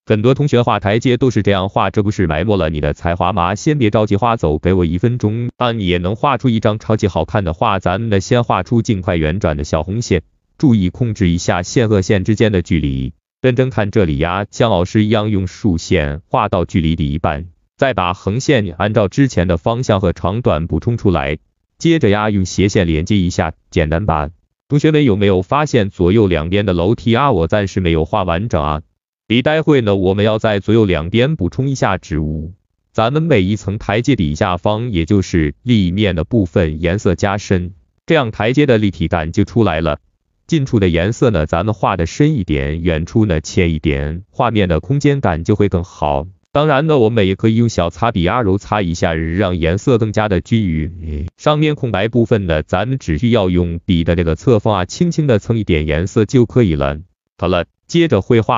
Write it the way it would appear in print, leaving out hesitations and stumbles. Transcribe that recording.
很多同学画台阶都是这样画，这不是埋没了你的才华吗？先别着急画走，给我1分钟，你也能画出一张超级好看的画。咱们先画出尽快圆转的小红线，注意控制一下线和线之间的距离。认真看这里呀，像老师一样用竖线画到距离的一半，再把横线按照之前的方向和长短补充出来。接着呀，用斜线连接一下，简单吧？同学们有没有发现左右两边的楼梯啊？我暂时没有画完整啊。待会呢，我们要在左右两边补充一下植物。咱们每一层台阶底下方，也就是立面的部分颜色加深，这样台阶的立体感就出来了。近处的颜色呢，咱们画的深一点，远处呢浅一点，画面的空间感就会更好。当然呢，我们也可以用小擦笔啊揉擦一下，让颜色更加的均匀。上面空白部分呢，咱们只需要用笔的这个侧锋啊，轻轻的蹭一点颜色就可以了。好了，接着绘画。